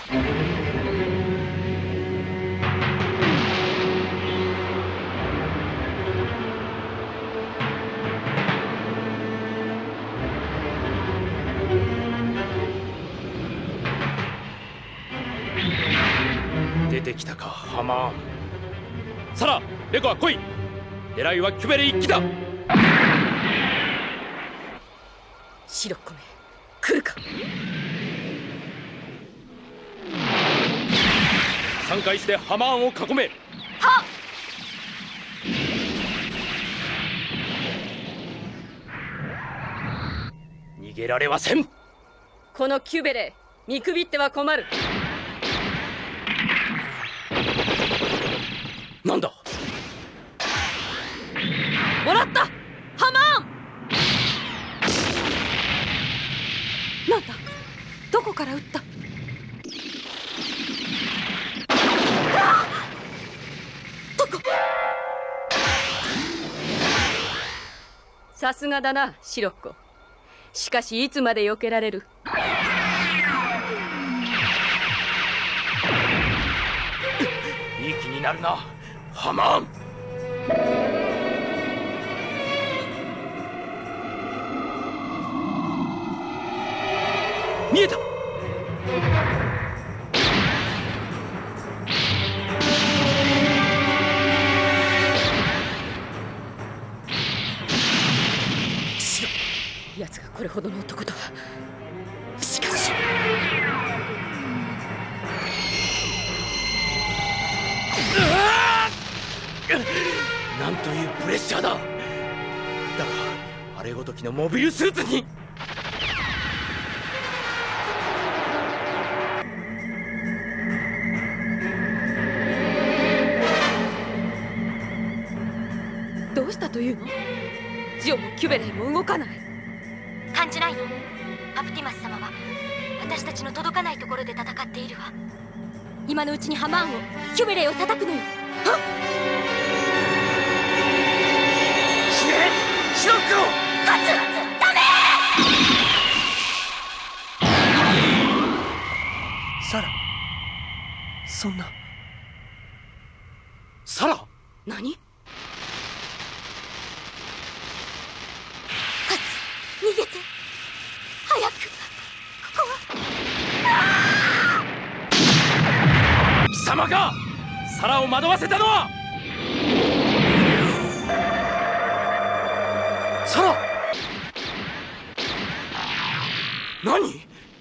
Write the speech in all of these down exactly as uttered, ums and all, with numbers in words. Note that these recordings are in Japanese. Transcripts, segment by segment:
出てきたか、ハマーン。サラ、レコは来い。狙いはキュベレ一機だ。 白っ子め、来るか。 散開してハマーンを囲め。 はっ。 逃げられません。 このキュベレ見くびっては困る。 なんだ。 もらった。ハマーン。なんだ、どこから撃った。どこ。さすがだな、白っ子。しかしいつまで避けられる。 いい気になるな、ハマーン。見えた。 奴がこれほどの男とは。しかしなんというプレッシャーだ。だがあれごときのモビルスーツに。 どうしたというの。ジオもキュベレイも動かない。 感じないの。アプティマス様は私たちの届かないところで戦っているわ。今のうちにハマーンを、キュベレイを叩くのよ。はっ。 死ね、シロックを。 ガツダメ。 サラ、そんな。サラ。 何。 ガツ逃げて。早く。ここは。 貴様がサラを惑わせたのは。サラ。何。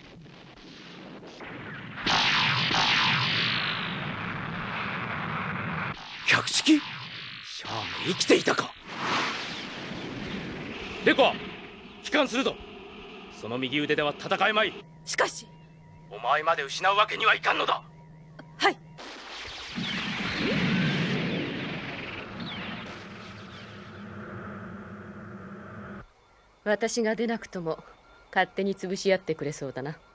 百式。シャーメ生きていたか。レコア、帰還するぞ。その右腕では戦えまい。 しかしお前まで失うわけにはいかんのだ。 はい。私が出なくとも勝手に潰し合ってくれそうだな。